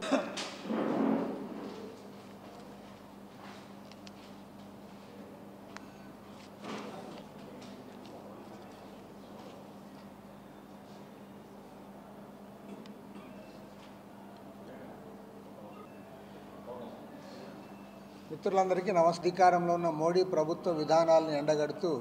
మిత్రులందరికీ అధికారంలో ఉన్న మోడీ ప్రభుత్వ విధానాలను ఎండగడుతూ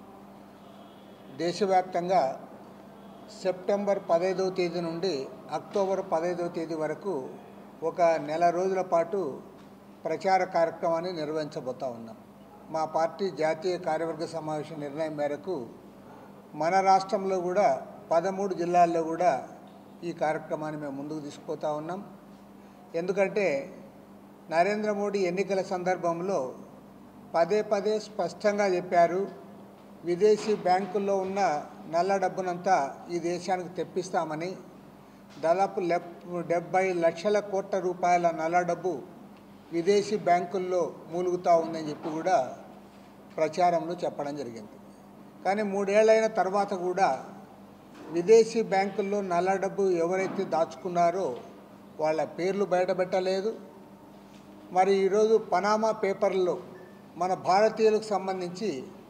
దేశవ్యాప్తంగా సెప్టెంబర్ 15వ తేదీ నుండి అక్టోబర్ 15వ తేదీ వరకు ఒక నెల రోజుల పాటు ప్రచార కార్యక్రమాన్ని నిర్వహించబోతా ఉన్నాం. మా పార్టీ జాతీయ కార్యవర్గ సమావేశం నిర్ణయం మేరకు మన రాష్ట్రంలో కూడా 13 జిల్లాల్లో కూడా ఈ కార్యక్రమాన్ని మేము ముందుకు తీసుకుపోతా ఉన్నాం. ఎందుకంటే నరేంద్ర మోడీ ఎన్నికల సందర్భంలో పదే స్పష్టంగా చెప్పారు, విదేశీ బ్యాంకుల్లో ఉన్న నల్ల డబ్బునంతా ఈ దేశానికి తెప్పిస్తామని. దాదాపు 70 లక్షల కోట్ల రూపాయల నల్ల డబ్బు విదేశీ బ్యాంకుల్లో మూలుగుతూ ఉందని చెప్పి కూడా ప్రచారంలో చెప్పడం జరిగింది. కానీ 3 ఏళ్ళైన తర్వాత కూడా విదేశీ బ్యాంకుల్లో నల్ల డబ్బు ఎవరైతే దాచుకున్నారో వాళ్ళ పేర్లు బయటపెట్టలేదు. మరి ఈరోజు పనామా పేపర్లో మన భారతీయులకు సంబంధించి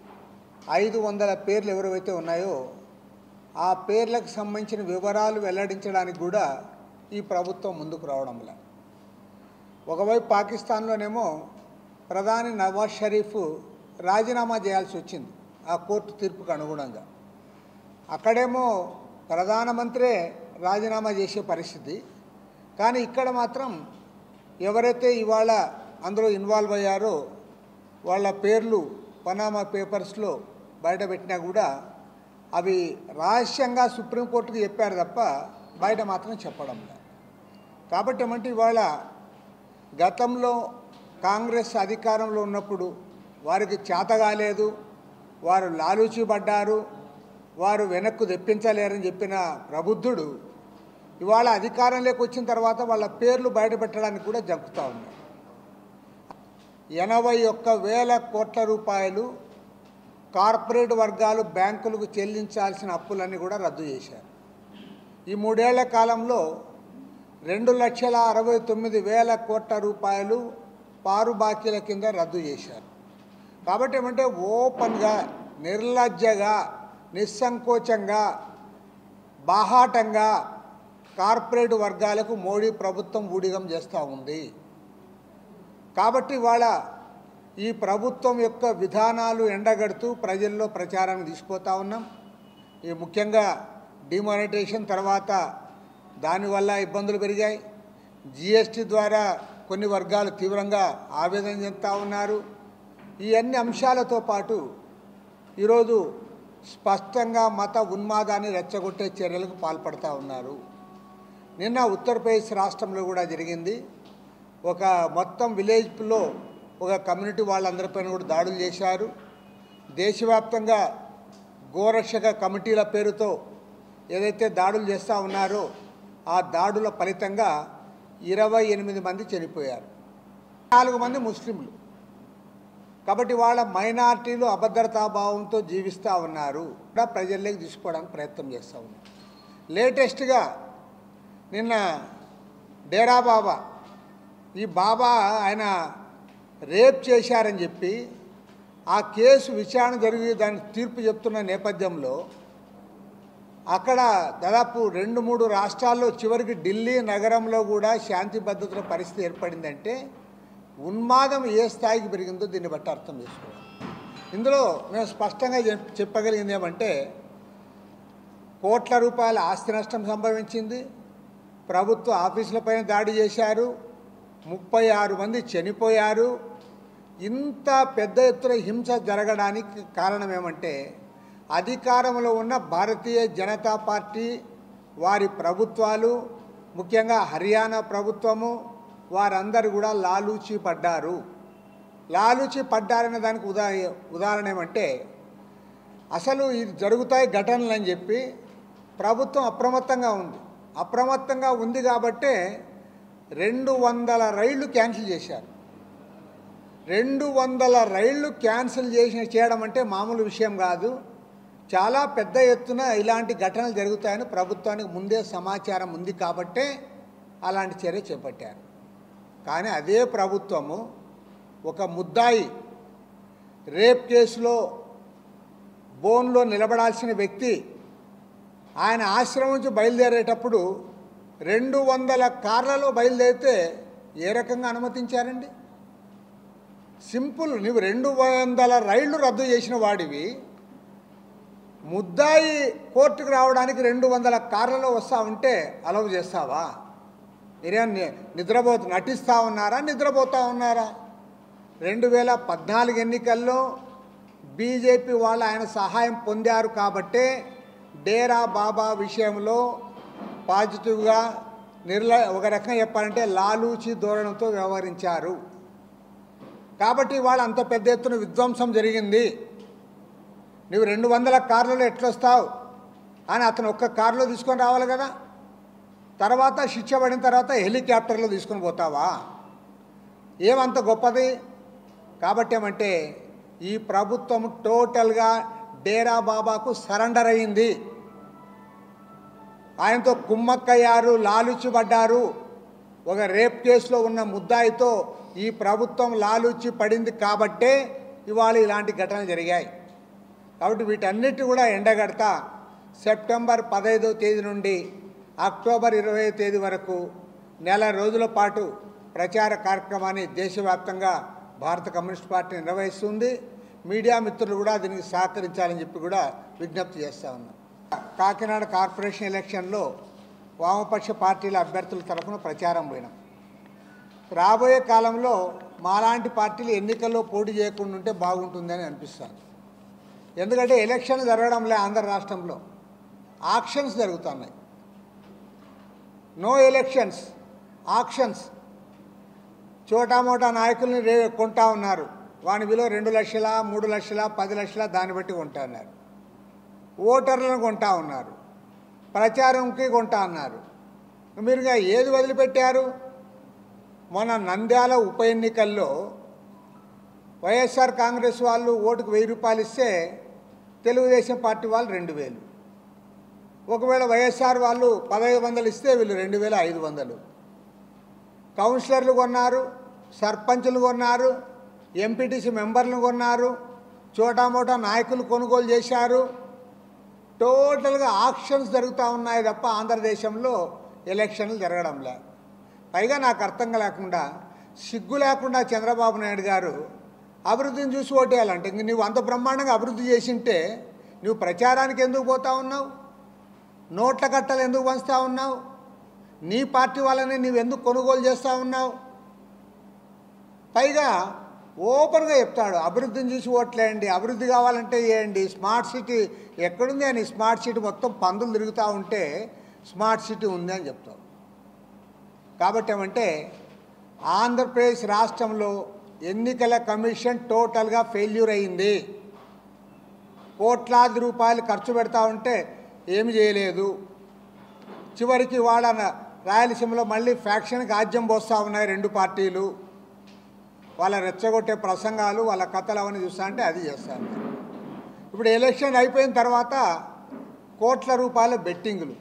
500 పేర్లు ఎవరైతే ఉన్నాయో ఆ పేర్లకు సంబంధించిన వివరాలు వెల్లడించడానికి కూడా ఈ ప్రభుత్వం ముందుకు రావడంలా. ఒకవైపు పాకిస్తాన్లోనేమో ప్రధాని నవాజ్ షరీఫ్ రాజీనామా చేయాల్సి వచ్చింది ఆ కోర్టు తీర్పుకు అనుగుణంగా. అక్కడేమో ప్రధానమంత్రే రాజీనామా చేసే పరిస్థితి. కానీ ఇక్కడ మాత్రం ఎవరైతే ఇవాళ అందులో ఇన్వాల్వ్ అయ్యారో వాళ్ళ పేర్లు పనామా పేపర్స్లో బయటపెట్టినా కూడా అవి రహస్యంగా సుప్రీంకోర్టుకు చెప్పారు తప్ప బయట మాత్రం చెప్పడం లేదు. కాబట్టి ఏమంటే ఇవాళ గతంలో కాంగ్రెస్ అధికారంలో ఉన్నప్పుడు వారికి చేత కాలేదు, వారు లాలూచి పడ్డారు, వారు వెనక్కు తెప్పించలేరని చెప్పిన ప్రబుద్ధుడు ఇవాళ అధికారంలోకి వచ్చిన తర్వాత వాళ్ళ పేర్లు బయటపెట్టడానికి కూడా జంకుతూ ఉన్నారు. 81,000 కోట్ల రూపాయలు కార్పొరేట్ వర్గాలు బ్యాంకులకు చెల్లించాల్సిన అప్పులన్నీ కూడా రద్దు చేశారు. ఈ 3 ఏళ్ల కాలంలో 2,69,000 కోట్ల రూపాయలు పారు బాకీల కింద రద్దు చేశారు. కాబట్టి ఏమంటే ఓపెన్గా, నిర్లజ్జగా, నిస్సంకోచంగా, బాహాటంగా కార్పొరేట్ వర్గాలకు మోడీ ప్రభుత్వం ఊడిగం చేస్తూ ఉంది. కాబట్టి వాళ్ళ ఈ ప్రభుత్వం యొక్క విధానాలు ఎండగడుతూ ప్రజల్లో ప్రచారాన్ని తీసుకుపోతూ ఉన్నాం. ఈ ముఖ్యంగా డిమానిటైజేషన్ తర్వాత దానివల్ల ఇబ్బందులు పెరిగాయి. జిఎస్టీ ద్వారా కొన్ని వర్గాలు తీవ్రంగా ఆవేదన చెందుతూ ఉన్నారు. ఈ అన్ని అంశాలతో పాటు ఈరోజు స్పష్టంగా మత ఉన్మాదాన్ని రెచ్చగొట్టే చర్యలకు పాల్పడుతూ ఉన్నారు. నిన్న ఉత్తరప్రదేశ్ రాష్ట్రంలో కూడా జరిగింది. ఒక మొత్తం విలేజ్లో ఒక కమ్యూనిటీ వాళ్ళందరిపైన కూడా దాడులు చేశారు. దేశవ్యాప్తంగా గోరక్షక కమిటీల పేరుతో ఏదైతే దాడులు చేస్తూ ఉన్నారో ఆ దాడుల ఫలితంగా 28 మంది చనిపోయారు, 4 మంది ముస్లింలు. కాబట్టి వాళ్ళ మైనార్టీలు అభద్రతాభావంతో జీవిస్తూ ఉన్నారు, కూడా ప్రజల్లోకి తీసుకోవడానికి ప్రయత్నం చేస్తూ ఉన్నారు. లేటెస్ట్గా నిన్న డేరా బాబా, ఈ బాబా ఆయన రేప్ చేశారని చెప్పి ఆ కేసు విచారణ జరిగి దాని తీర్పు చెప్తున్న నేపథ్యంలో అక్కడ దాదాపు 2-3 రాష్ట్రాల్లో చివరికి ఢిల్లీ నగరంలో కూడా శాంతి భద్రతల పరిస్థితి ఏర్పడిందంటే ఉన్మాదం ఏ స్థాయికి పెరిగిందో దీన్ని బట్టి అర్థం చేసుకోవాలి. ఇందులో మేము స్పష్టంగా చెప్పగలిగింది ఏమంటే కోట్ల రూపాయల ఆస్తి నష్టం సంభవించింది, ప్రభుత్వ ఆఫీసులపైన దాడి చేశారు, 36 మంది చనిపోయారు. ఇంత పెద్ద ఎత్తున హింస జరగడానికి కారణం ఏమంటే అధికారంలో ఉన్న భారతీయ జనతా పార్టీ, వారి ప్రభుత్వాలు, ముఖ్యంగా హర్యానా ప్రభుత్వము, వారందరూ కూడా లాలూచి పడ్డారు. లాలూచి పడ్డారనే దానికి ఉదాహరణ ఏమంటే అసలు ఇది జరుగుతాయి ఘటనలు అని చెప్పి ప్రభుత్వం అప్రమత్తంగా ఉంది కాబట్టే 200 రైళ్లు క్యాన్సిల్ చేశారు. 200 రైళ్లు క్యాన్సిల్ చేయడం అంటే మామూలు విషయం కాదు. చాలా పెద్ద ఎత్తున ఇలాంటి ఘటనలు జరుగుతాయని ప్రభుత్వానికి ముందే సమాచారం ఉంది కాబట్టే అలాంటి చర్య చేపట్టారు. కానీ అదే ప్రభుత్వము ఒక ముద్దాయి రేప్ కేసులో బోన్లో నిలబడాల్సిన వ్యక్తి ఆయన ఆశ్రమం నుంచి బయలుదేరేటప్పుడు 200 కార్లలో బయలుదేరితే ఏ రకంగా అనుమతించారండి? సింపుల్, నువ్వు 200 రైళ్లు రద్దు చేసిన వాడివి, ముద్దాయి కోర్టుకు రావడానికి 200 కార్లలో వస్తూ ఉంటే అలవ్ చేస్తావా? మీరేం నటిస్తూ ఉన్నారా, నిద్రపోతూ ఉన్నారా? 2014 ఎన్నికల్లో బీజేపీ వాళ్ళు ఆయన సహాయం పొందారు కాబట్టే డేరా బాబా విషయంలో పాజిటివ్గా ఒక రకంగా చెప్పాలంటే లాలూచి ధోరణితో వ్యవహరించారు కాబట్టి వాళ్ళు అంత పెద్ద ఎత్తున విధ్వంసం జరిగింది. నువ్వు 200 కార్లలో ఎట్లొస్తావు అని అతను ఒక్క కారులో తీసుకొని రావాలి కదా. తర్వాత శిక్ష పడిన తర్వాత హెలికాప్టర్లో తీసుకొని పోతావా? ఏమంత గొప్పది? కాబట్టి ఏమంటే ఈ ప్రభుత్వం టోటల్గా డేరా బాబాకు సరెండర్ అయింది. ఆయనతో కుమ్మక్కయ్యారు, లాలుచిపడ్డారు. ఒక రేప్ కేసులో ఉన్న ముద్దాయితో ఈ ప్రభుత్వం లాలుచి పడింది కాబట్టే ఇవాళ ఇలాంటి ఘటనలు జరిగాయి. కాబట్టి వీటన్నిటి కూడా ఎండగడతా సెప్టెంబర్ 15వ తేదీ నుండి అక్టోబర్ 20వ తేదీ వరకు నెల రోజుల పాటు ప్రచార కార్యక్రమాన్ని దేశవ్యాప్తంగా భారత కమ్యూనిస్ట్ పార్టీ నిర్వహిస్తుంది. మీడియా మిత్రులు కూడా దీనికి సహకరించాలని చెప్పి కూడా విజ్ఞప్తి చేస్తూ ఉన్నాం. కాకినాడ కార్పొరేషన్ ఎలక్షన్లో వామపక్ష పార్టీల అభ్యర్థుల తరఫున ప్రచారం పోయినాం. రాబోయే కాలంలో మాలాంటి పార్టీలు ఎన్నికల్లో పోటీ చేయకుండా ఉంటే బాగుంటుందని అనిపిస్తుంది. ఎందుకంటే ఎలక్షన్లు జరగడంలే ఆంధ్ర రాష్ట్రంలో, ఆక్షన్స్ జరుగుతున్నాయి. No elections, actions. చోటామోటా నాయకుల్ని కొంటా ఉన్నారు. వాని విలువ 2 లక్షల, 3 లక్షల, 10 లక్షల దాన్ని బట్టి కొంటా ఉన్నారు. ఓటర్లను కొంటా ఉన్నారు, ప్రచారంకి కొంటా అన్నారు. మీరుగా ఏది వదిలిపెట్టారు? మొన్న నంద్యాల ఉప ఎన్నికల్లో వైఎస్ఆర్ కాంగ్రెస్ వాళ్ళు ఓటుకు 1000 రూపాయలు ఇస్తే తెలుగుదేశం పార్టీ వాళ్ళు 2000. ఒకవేళ వైఎస్ఆర్ వాళ్ళు 1500 ఇస్తే వీళ్ళు 2500. కౌన్సిలర్లు కొన్నారు, సర్పంచులు కొన్నారు, ఎంపీటీసీ మెంబర్లను కొన్నారు, చోటామోటా నాయకులు కొనుగోలు చేశారు. టోటల్గా ఆక్షన్స్ జరుగుతూ ఉన్నాయి తప్ప ఆంధ్రదేశంలో ఎలక్షన్లు జరగడంలే. పైగా నాకు అర్థం లేకుండా, సిగ్గు లేకుండా చంద్రబాబు నాయుడు గారు అభివృద్ధిని చూసి ఓటేయాలంటే ఇంక నువ్వు అంత బ్రహ్మాండంగా అభివృద్ధి చేసింటే నువ్వు ప్రచారానికి ఎందుకు పోతా ఉన్నావు? నోట్ల కట్టలు ఎందుకు పంచుతూ ఉన్నావు? నీ పార్టీ వాళ్ళని నువ్వెందుకు కొనుగోలు చేస్తూ ఉన్నావు? పైగా ఓపెన్గా చెప్తాడు అభివృద్ధిని చూసి ఓట్లేయండి, అభివృద్ధి కావాలంటే చేయండి. స్మార్ట్ సిటీ ఎక్కడుంది అని, స్మార్ట్ సిటీ మొత్తం పందులు తిరుగుతూ ఉంటే స్మార్ట్ సిటీ ఉంది అని చెప్తావు. కాబట్టి ఏమంటే ఆంధ్రప్రదేశ్ రాష్ట్రంలో ఎన్నికల కమిషన్ టోటల్గా ఫెయిల్యూర్ అయింది. కోట్లాది రూపాయలు ఖర్చు పెడతా ఉంటే ఏమి చేయలేదు. చివరికి వాళ్ళ రాయలసీమలో మళ్ళీ ఫ్యాక్షన్కి ఆజ్యం పోస్తూ ఉన్నాయి 2 పార్టీలు. వాళ్ళ రెచ్చగొట్టే ప్రసంగాలు, వాళ్ళ కథలు అవన్నీ చూస్తా అంటే అది చేస్తాను. ఇప్పుడు ఎలక్షన్ అయిపోయిన తర్వాత కోట్ల రూపాయల బెట్టింగులు.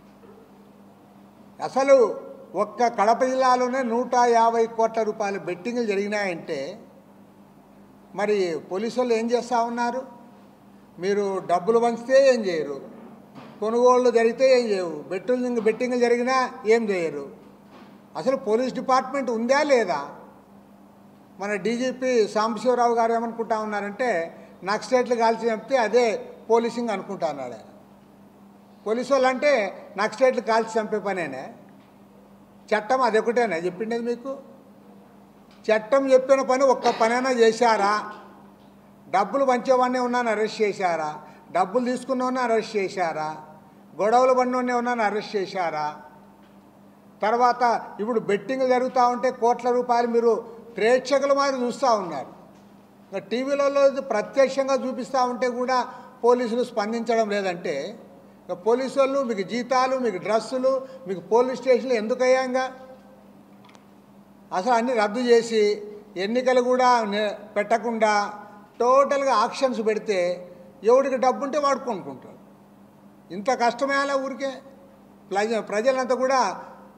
అసలు ఒక్క కడప జిల్లాలోనే 150 కోట్ల రూపాయల బెట్టింగులు జరిగినాయంటే మరి పోలీసు వాళ్ళు ఏం చేస్తూ ఉన్నారు? మీరు డబ్బులు పంచితే ఏం చేయరు, కొనుగోళ్ళు జరిగితే ఏం చేయవు, బెట్టింగులు జరిగినా ఏం చేయరు. అసలు పోలీస్ డిపార్ట్మెంట్ ఉందా లేదా? మన డీజీపీ సాంబశివరావు గారు ఏమనుకుంటా ఉన్నారంటే నక్సలైట్లు కాల్చి చంపితే అదే పోలీసింగ్ అనుకుంటా అన్నాడు ఆయన. పోలీసు వాళ్ళు అంటే నక్సలైట్లు కాల్చి చంపే పనేనే. చట్టం అదొకటేనా చెప్పిండేది మీకు? చట్టం చెప్పిన పని ఒక్క పనైనా చేశారా? డబ్బులు పంచేవాడినే ఉన్నాను అరెస్ట్ చేశారా? డబ్బులు తీసుకున్నవాడిని అరెస్ట్ చేశారా? గొడవలు పడినవాడినే ఉన్నాను అరెస్ట్ చేశారా? తర్వాత ఇప్పుడు బెట్టింగ్లు జరుగుతూ ఉంటే కోట్ల రూపాయలు మీరు ప్రేక్షకుల మాదిరి చూస్తూ ఉన్నారు. టీవీలలో ప్రత్యక్షంగా చూపిస్తూ ఉంటే కూడా పోలీసులు స్పందించడం లేదంటే పోలీసు వాళ్ళు మీకు జీతాలు, మీకు డ్రస్సులు, మీకు పోలీస్ స్టేషన్లు ఎందుకు అయ్యాంగా? అసలు అన్నీ రద్దు చేసి ఎన్నికలు కూడా పెట్టకుండా టోటల్గా ఆక్షన్స్ పెడితే ఎవడికి డబ్బు ఉంటే వాడు కొనుక్కుంటాడు. ఇంత కష్టమేలా ఊరికే ప్రజలంతా కూడా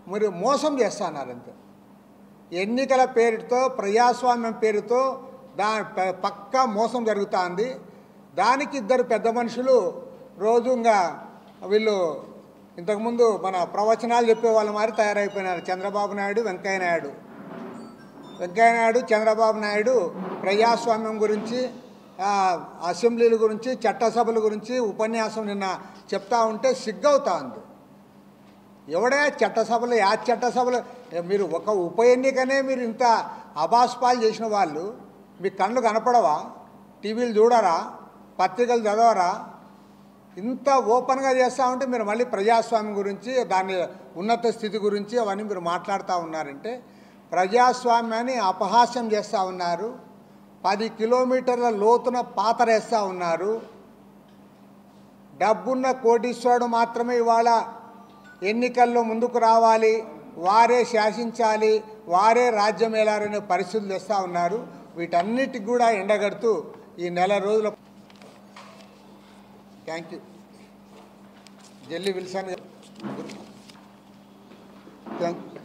మీరు మోసం చేస్తున్నారు అంతే. ఎన్నికల పేరుతో ప్రజాస్వామ్యం పేరుతో పక్కా మోసం జరుగుతుంది. దానికి ఇద్దరు పెద్ద మనుషులు రోజుగా వీళ్ళు ఇంతకుముందు మన ప్రవచనాలు చెప్పే వాళ్ళ మారి తయారైపోయినారు. చంద్రబాబు నాయుడు, వెంకయ్య నాయుడు, చంద్రబాబు నాయుడు ప్రజాస్వామ్యం గురించి, అసెంబ్లీల గురించి, చట్టసభల గురించి ఉపన్యాసం నిన్న చెప్తా ఉంటే సిగ్గవుతా ఉంది. ఎవడే చట్టసభలు, చట్టసభలు మీరు ఒక ఉప ఎన్నికనే మీరు ఇంత అబాస్పాలు చేసిన వాళ్ళు, మీ కళ్ళు కనపడవా? టీవీలు చూడరా? పత్రికలు చదవరా? ఇంత ఓపెన్గా చేస్తూ ఉంటే మీరు మళ్ళీ ప్రజాస్వామ్యం గురించి, దాని ఉన్నత స్థితి గురించి అవన్నీ మీరు మాట్లాడుతూ ఉన్నారంటే ప్రజాస్వామ్యాన్ని అపహాస్యం చేస్తూ ఉన్నారు. 10 కిలోమీటర్ల లోతున పాతరేస్తూ ఉన్నారు. డబ్బున్న కోటీశ్వరుడు మాత్రమే ఇవాళ ఎన్నికల్లో ముందుకు రావాలి, వారే శాసించాలి, వారే రాజ్యం ఏలారనే పరిస్థితులు తెస్తూ ఉన్నారు. వీటన్నిటికి కూడా ఎండగడుతూ ఈ నెల రోజుల thank you Jelly Wilson thank